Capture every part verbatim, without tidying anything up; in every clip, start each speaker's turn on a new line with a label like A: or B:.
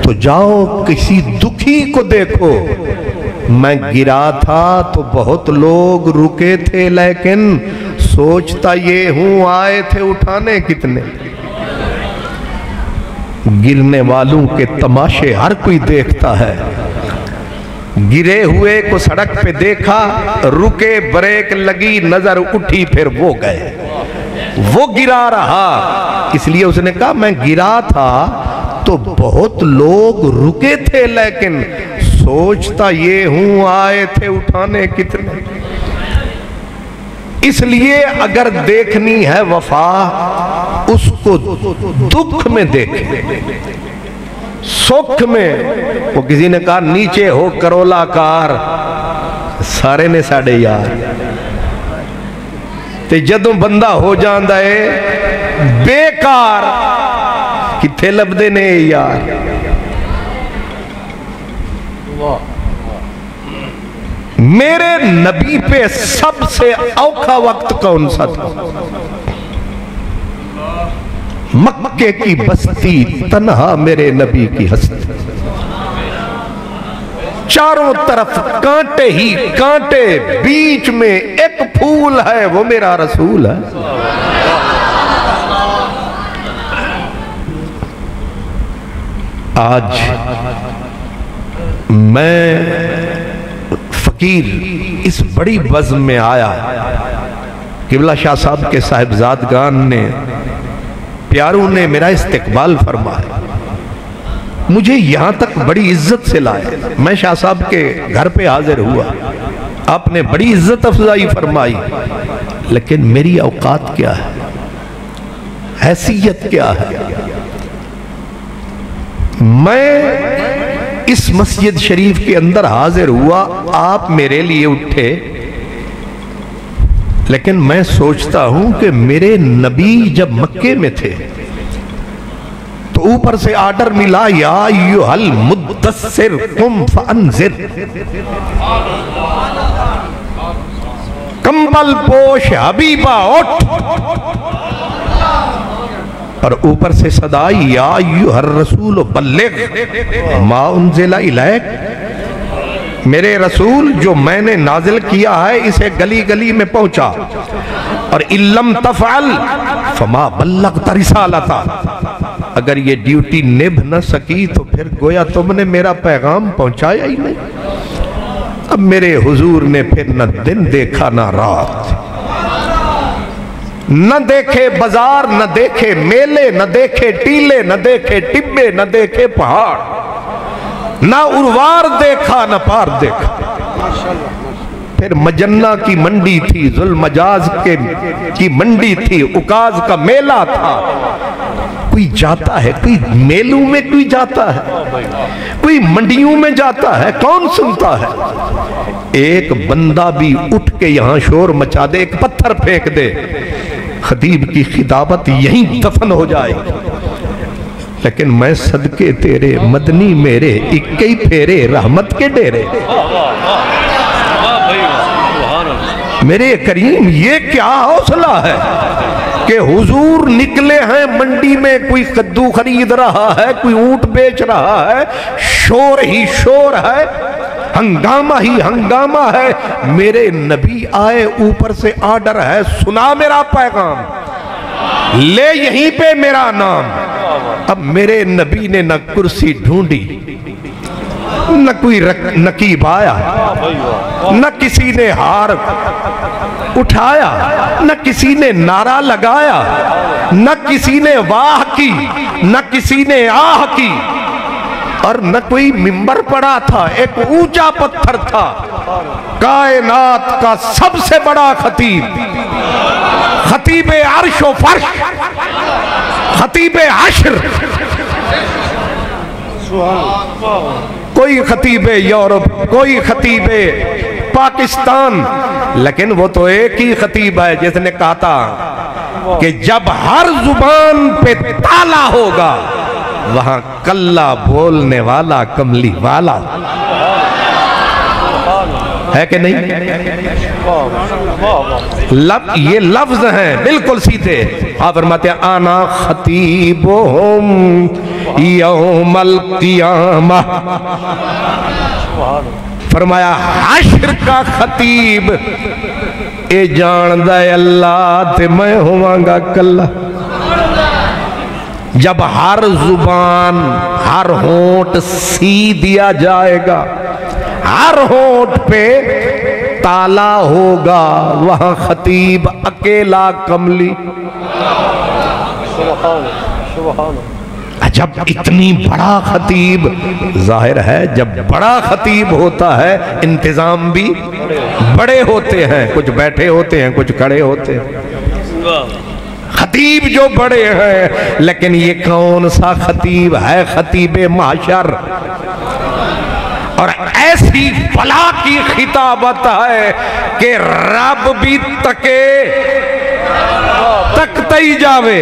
A: तो जाओ किसी दुखी को देखो। मैं गिरा था तो बहुत लोग रुके थे, लेकिन सोचता ये हूं आए थे उठाने कितने। गिरने वालों के तमाशे हर कोई देखता है। गिरे हुए को सड़क पे देखा, रुके, ब्रेक लगी, नजर उठी, फिर वो गए। वो गिरा रहा, इसलिए उसने कहा मैं गिरा था तो बहुत लोग रुके थे, लेकिन सोचता ये हूं आए थे उठाने कितने। इसलिए अगर देखनी है वफा, उसको दुख में देखे, सुख में। वो किसी ने कहा नीचे हो करोला कार, सारे ने साढ़े यार। ते जदों बंदा हो जाता है बेकार, किथे लभदे ने यार। मेरे नबी पे सबसे औखा वक्त कौन सा था? मक्के की बस्ती तन्हा मेरे नबी की हस्ती, चारों तरफ कांटे ही कांटे, बीच में एक फूल है वो मेरा रसूल है। आज मैं फकीर इस बड़ी बज़्म में आया। किबला शाह साहब के साहिबजादगान ने, प्यारों ने मेरा इस्तकबाल फरमाया, मुझे यहां तक बड़ी इज्जत से लाए। मैं शाह साहब के घर पे हाजिर हुआ, आपने बड़ी इज्जत अफजाई फरमाई, लेकिन मेरी औकात क्या है, हैसियत क्या है। मैं इस मस्जिद शरीफ के अंदर हाजिर हुआ, आप मेरे लिए उठे, लेकिन मैं सोचता हूं कि मेरे नबी जब मक्के में थे तो ऊपर से आर्डर मिला, या अय्युहल मुद्दस्सिर कुम फअंज़िर, कंबल पोश हबीबा उठ। और ऊपर से सदाई, या अय्युहर रसूल बल्लिग मा उन्ज़िला इलैक, मेरे रसूल जो मैंने नाजिल किया है इसे गली गली में पहुंचा। और इल्लम तफ़अल फमा बल्लग़त रिसालता, अगर ये ड्यूटी निभ न सकी तो फिर गोया तुमने मेरा पैगाम पहुंचाया ही नहीं। अब मेरे हुजूर ने फिर न दिन देखा ना रात, न देखे बाजार, न देखे मेले, न देखे टीले, न देखे टिब्बे, न देखे पहाड़, ना उर्वार देखा न पार देखा। फिर मजन्ना की मंडी थी, जुल्मजाज के की मंडी थी, उकाज का मेला था। कोई जाता है, कोई मेलों में कोई जाता है, कोई मंडियों में जाता है, कौन सुनता है। एक बंदा भी उठ के यहां शोर मचा दे, एक पत्थर फेंक दे, खतीब की खिताबत यहीं दफन हो जाएगी। लेकिन मैं सदके तेरे मदनी मेरे, इक्के ही फेरे रहमत के डेरे। मेरे करीम ये क्या हौसला है कि हुजूर निकले हैं मंडी में, कोई कद्दू खरीद रहा है, कोई ऊंट बेच रहा है, शोर ही शोर है, हंगामा ही हंगामा है। मेरे नबी आए, ऊपर से आर्डर है, सुना मेरा पैगाम, ले यहीं पे मेरा नाम। अब मेरे नबी ने न कुर्सी ढूंढी, न कोई नकीब आया, न किसी ने हार उठाया, न किसी ने नारा लगाया, न किसी ने वाह की, न किसी ने आह की, और न कोई मिंबर पड़ा था। एक ऊंचा पत्थर था, कायनात का सबसे बड़ा खतीब, खतीबे अर्श व फर्श, खतीबे हश्र। कोई खतीबे यूरोप, कोई खतीबे पाकिस्तान, लेकिन वो तो एक ही खतीब है जिसने कहा था कि जब हर जुबान पे ताला होगा वहां कल्ला बोलने वाला कमली वाला है कि नहीं। लब, ये लफ्ज हैं बिल्कुल सीधे। आप फरमाते हैं आना खतीबुहुम यौमल क़ियामा। फरमाया हश्र का खतीब ए जानदा अल्लाह ते मैं होवांगा कल्ला। जब हर जुबान हर होंठ सी दिया जाएगा, हर होंठ पे ताला होगा, वहां खतीब अकेला कमली। जब इतनी बड़ा खतीब, जाहिर है जब बड़ा खतीब होता है इंतजाम भी बड़े होते हैं, कुछ बैठे होते हैं कुछ खड़े होते हैं। खतीब जो बड़े हैं, लेकिन ये कौन सा खतीब है? खतीबे माशर। और ऐसी बला की खिताबत है कि रब भी तके तकता ही जावे।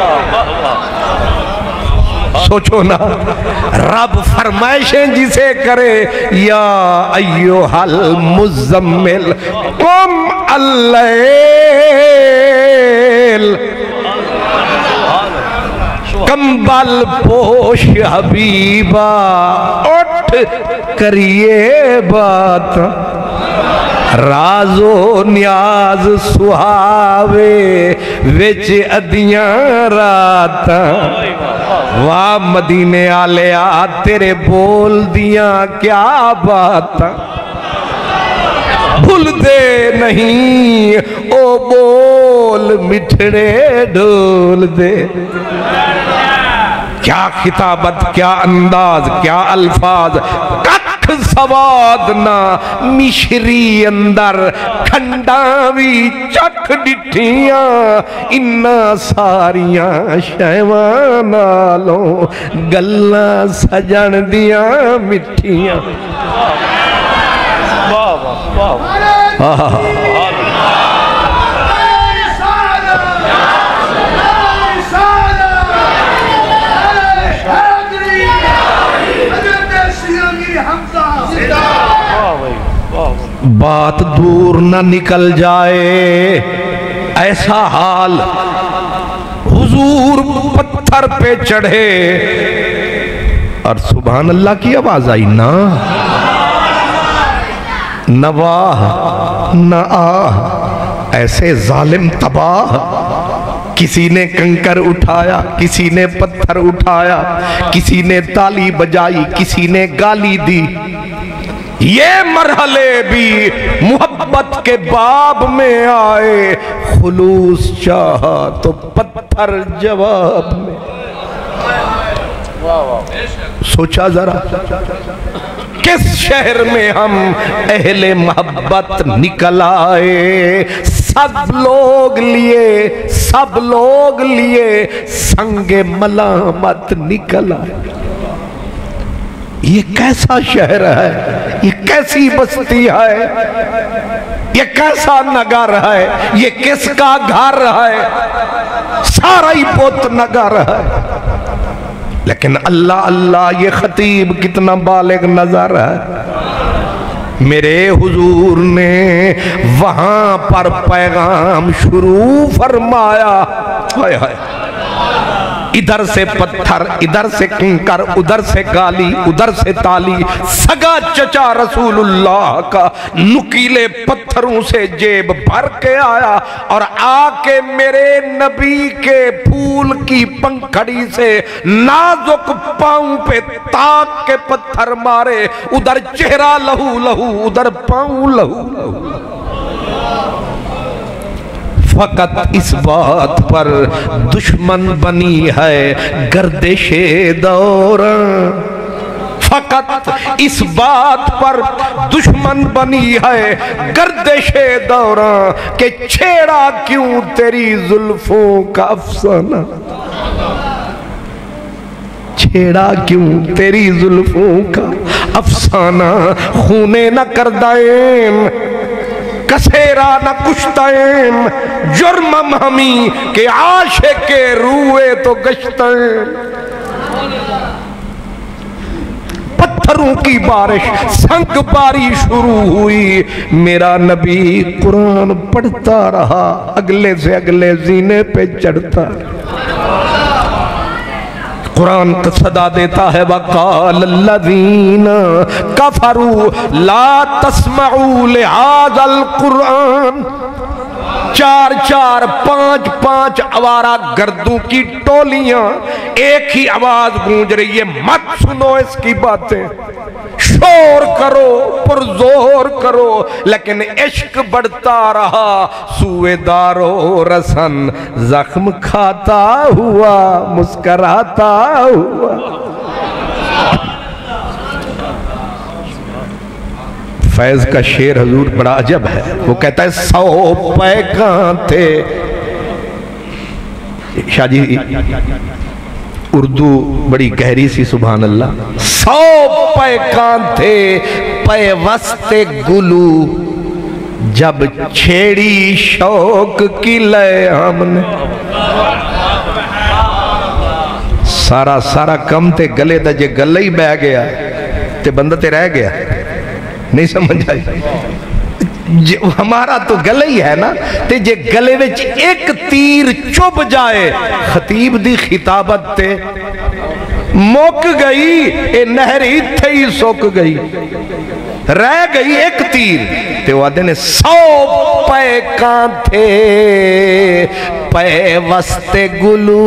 A: सोचो ना, रब फरमाइशें जिसे करे, या अय्युहल मुज़म्मिल कुम अल्लैल, कंबल पोश हबीबा, उठ करिए बात, राजो न्याज सुहावे विच अदियां रात। वाह मदीने आलिया तेरे बोल दियां क्या बात, भूल दे नहीं ओ बोल मिठड़े ढोल दे। क्या खिताबत, क्या अंदाज, क्या अल्फाज, कख सवाद ना मिश्री अंदर खंडा भी चख डिठियां, इन्ना सारियां शैवां नालों गल्लां सजन दियां मिठियां। वाह वाह वाह। बात दूर न निकल जाए, ऐसा हाल हुजूर पत्थर पे चढ़े और सुभान अल्लाह की आवाज आई ना, नवाह न आ, ऐसे जालिम तबाह। किसी ने कंकर उठाया, किसी ने पत्थर उठाया, किसी ने ताली बजाई, किसी ने गाली दी। ये मरहले भी मोहब्बत के बाब में आए, खुलूस चाहा तो पत्थर जवाब में। सोचा जरा किस शहर में हम अहले मोहब्बत निकल आए। सब लोग लिए, सब लोग लिए संगे मलामत निकल आए। ये कैसा शहर है, ये कैसी बस्ती है, ये कैसा नगर है, ये किसका घर है? सारा ही पुत नगर है। लेकिन अल्लाह अल्लाह ये खतीब कितना बालिग नजर है। मेरे हुजूर ने वहां पर पैगाम शुरू फरमाया। हाय हाय, इधर से पत्थर, इधर से कंकर, उधर से गाली, उधर से ताली। सगा चचा रसूलुल्लाह का नुकीले पत्थरों से जेब भर के आया और आके मेरे नबी के फूल की पंखड़ी से नाजुक पांव पे ताक के पत्थर मारे। उधर चेहरा लहू लहू, उधर पांव लहू लहू। फकत इस बात पर दुश्मन बनी है गर्दिशे दौरा, फकत इस बात पर दुश्मन बनी है गर्दिशे दौरा के छेड़ा क्यों तेरी जुल्फों का अफसाना, छेड़ा क्यों तेरी जुल्फों का अफसाना। खूने न कर दाएम कसेरा न कुश्तैम, जुर्म हमी के आशे के रूए तो गश्तैम। पत्थरों की बारिश, संग बारी शुरू हुई। मेरा नबी कुरान पढ़ता रहा, अगले से अगले जीने पे चढ़ता। कुरान सदा देता है वक़ालल्लज़ीना कफ़रू ला तस्मऊ लिहाज़ल कुरान। चार चार पांच पांच आवारा गर्दों की टोलियां एक ही आवाज गूंज रही है, मत सुनो इसकी बातें, शोर करो पुरजोर करो। लेकिन इश्क बढ़ता रहा, सूएदारो रसन जख्म खाता हुआ मुस्कराता हुआ। फैज का शेर हजूर बड़ा अजब है, वो कहता है सौ पैगां थे। शाह जी उर्दू बड़ी गहरी सी, सुभान अल्लाह। सौ पैगां थे पैवस्ते गुलू, जब छेड़ी शौक की लय हमने। सारा सारा कम ते गले दा, जे गले ही बह गया ते बंदा ते रह गया। नहीं समझ आई? हमारा तो गले ही है ना, ते जे गले विच एक तीर चुभ जाए, खतीब दी खिताबत ते मुक गई, ए नहर इत्थे ही सुक गई, रह गई एक तीर। ते वो आदे ने सौ पैगां थे पै वस्ते गुलू,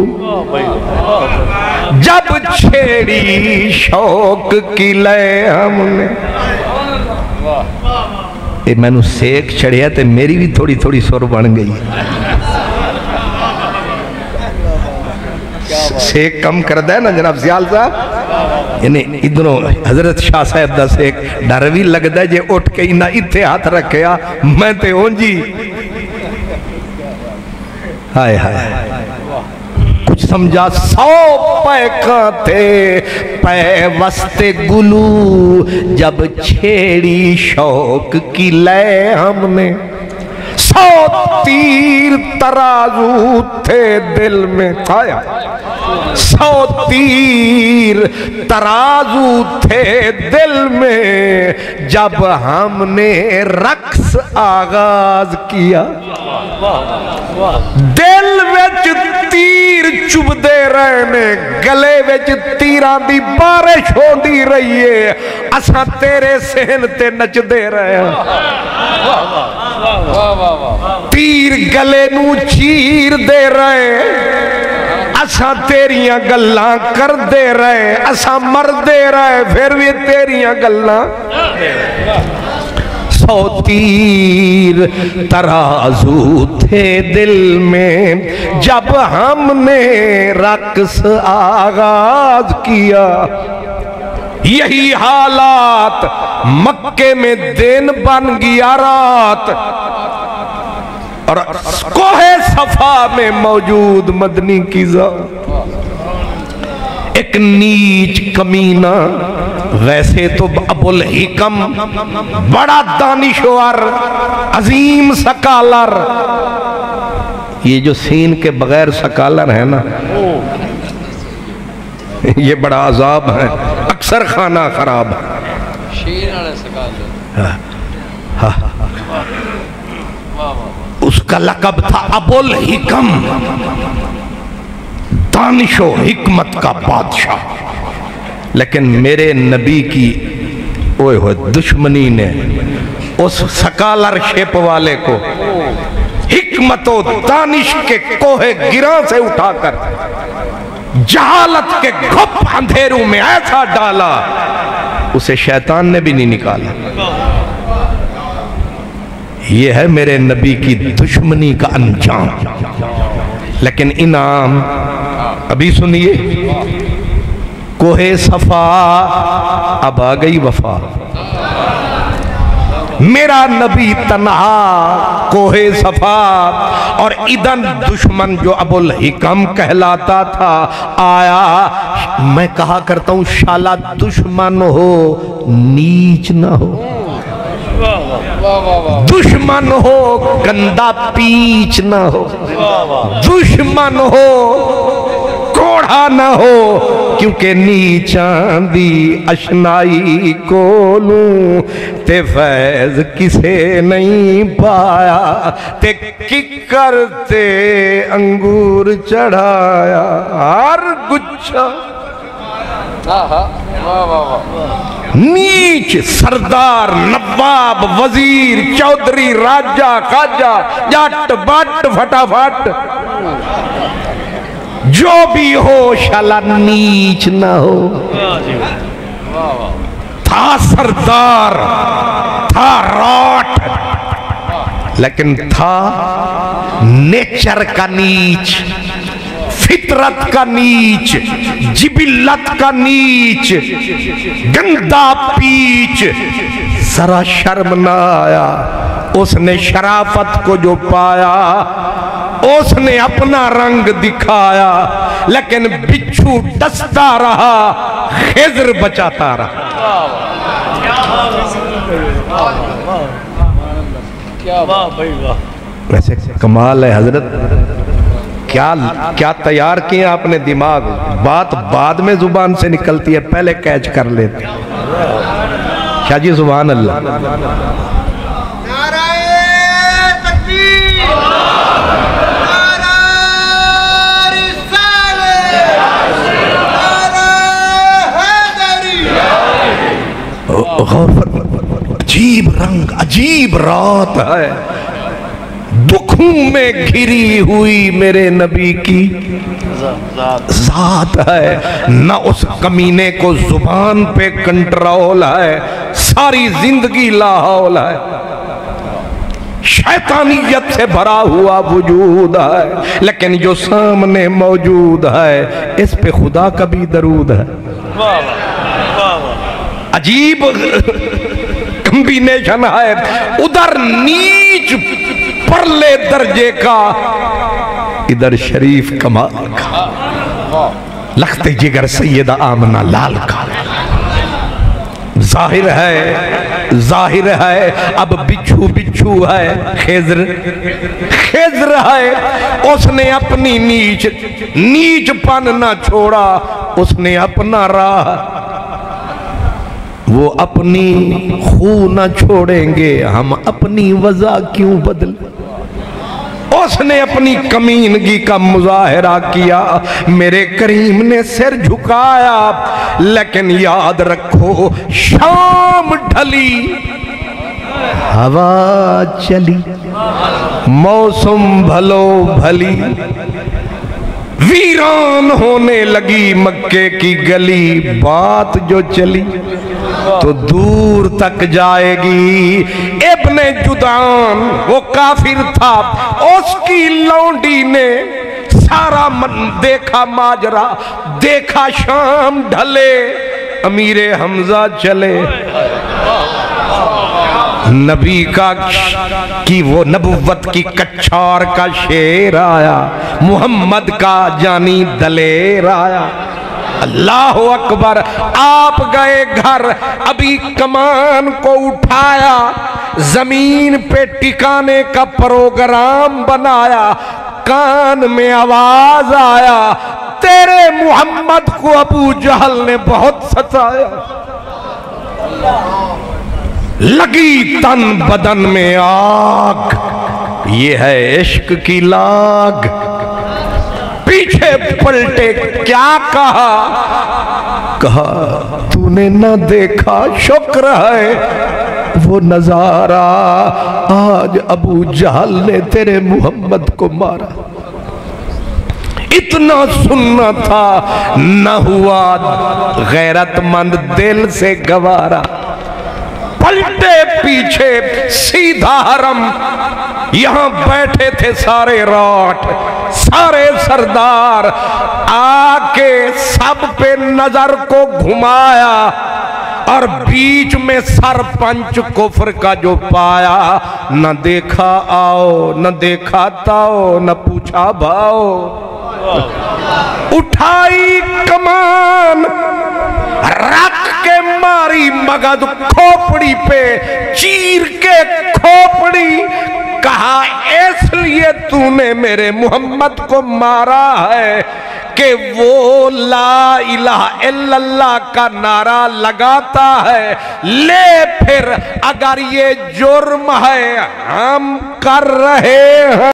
A: जब छेड़ी शौक की लय हमने। ये मैनू सेक चढ़िया ते मेरी भी थोड़ी थोड़ी सुर बन गई। सेक कम करदा है ना जनाब सियाल साहब, यानी इधरों हजरत शाह साहब दा सेक डर भी लगता है, जे उठ के इना इत्थे हाथ रखिया मैं ते ओंजी। हाय हाय कुछ समझा। सौ पैगां थे पै वस्ते गुलू, जब छेड़ी शौक की लय हमने। सौ तीर तराजू थे दिल में खाया, सौ तीर तराजू थे दिल में, जब हमने रक्स आगाज किया। दिल विच तीर चुभदे रहे ने, गले विच तीरां दी बारिश होंदी रही है, असां तेरे सहन ते नचदे रहे। तीर गले नू चीर दे रहे, असां तेरियां गल्लां करदे रहे, असां मरदे रहे, फिर भी तेरियां गल्लां। सौ तीर तराजू थे दिल में, जब हमने रक्स आगाज किया। यही हालात मक्के में दिन बन गया रात, और कोहे सफा में मौजूद मदनी की ज़ात। एक नीच कमीना, वैसे तो अबुल हिकम बड़ा दानिशवर अजीम सकालर, ये जो सीन के बगैर सकालर है ना, ये बड़ा अजाब है, अक्सर खाना खराब है। उसका लकब था अबुल हिकम, दानिशो हिकमत का बादशाह। लेकिन मेरे नबी की ओए हो दुश्मनी ने उस स्कॉलरशिप वाले को हिकमत और दानिश के कोहे गिरा से उठाकर जहालत के घुप अंधेरों में ऐसा डाला, उसे शैतान ने भी नहीं निकाला। यह है मेरे नबी की दुश्मनी का अंजाम। लेकिन इनाम अभी सुनिए। कोहे सफा अब आ गई वफा, मेरा नबी तन्हा कोहे सफा, और इदन दुश्मन जो अबुल हिकम कहलाता था आया। मैं कहा करता हूं शाला दुश्मन हो नीच ना हो, दुश्मन हो गंदा पीच ना हो, दुश्मन हो कोढ़ा न हो, क्योंकि नीचां दी अशनाई कोलू ते फैज किसे नहीं पाया, ते किकर ते अंगूर चढ़ाया। हर गुच्छा नीच सरदार नवाब वजीर चौधरी राजा खाजा जट बट फटाफट जो भी हो शाला नीच ना हो। था सरदार, था राठ, लेकिन था नेचर का नीच, फितरत का नीच, जिबिल्लत का नीच, गंदा पीच। जरा शर्म ना आया उसने शराफत को जो पाया, उसने अपना रंग दिखाया, लेकिन बिच्छू डसता रहा, खिज़र बचाता रहा। क्या वाह भाई वाह। वैसे कमाल है हजरत, क्या क्या तैयार किए आपने दिमाग। बात बाद में जुबान से निकलती है, पहले कैच कर लेते। शाह जी सुभान अल्लाह। अजीब रंग, अजीब रात है, दुखों में घिरी हुई मेरे नबी की जात है। न उस कमीने को जुबान पे कंट्रोल है, सारी जिंदगी लाहौल है, शैतानियत से भरा हुआ वजूद है, लेकिन जो सामने मौजूद है इस पे खुदा का भी दरूद है। अजीब कॉम्बिनेशन है, उधर नीच परले दर्जे का, इधर शरीफ कमाल का, लखते जिगर सैयदा आमना लाल का। जाहिर है, जाहिर है अब बिच्छू बिच्छू है, खिज़र खिज़र है। उसने अपनी नीच नीचपन ना छोड़ा, उसने अपना राह, वो अपनी खू न छोड़ेंगे, हम अपनी वजह क्यों बदले। उसने अपनी कमीनगी का मुजाहिरा किया, मेरे करीम ने सिर झुकाया, लेकिन याद रखो शाम ढली, हवा चली, मौसम भलो भली, वीरान होने लगी मक्के की गली। बात जो चली तो दूर तक जाएगी। इब्ने जुदान वो काफिर था, उसकी लौंडी ने सारा मन देखा माजरा, देखा शाम ढले, अमीरे हमजा चले। नबी का की वो नबुव्वत की कच्छार का शेर आया, मुहम्मद का जानी दलेर आया। अल्लाह अकबर। आप गए घर, अभी कमान को उठाया, जमीन पे टिकाने का प्रोग्राम बनाया, कान में आवाज आया, तेरे मुहम्मद को अबू जहल ने बहुत सताया। लगी तन बदन में आग, ये है इश्क की लाग। पीछे पलटे क्या कहा, कहा तूने न देखा शुक्र है वो नजारा, आज अबू जहल ने तेरे मुहम्मद को मारा। इतना सुनना था न हुआ गैरतमंद दिल से गवारा। पलटे पीछे सीधा हरम, यहां बैठे थे सारे राठ, सारे सरदार। आके सब पे नजर को घुमाया और बीच में सरपंच कुफ्र का जो पाया। न देखा आओ, न देखा ताओ, न पूछा भाओ। उठाई कमान, रख के मारी मगध खोपड़ी पे, चीर के खोपड़ी। कहा इसलिए तूने मेरे मुहम्मद को मारा है कि वो ला इलाहा इल्लल्लाह का नारा लगाता है, ले फिर अगर ये जुर्म है हम कर रहे हैं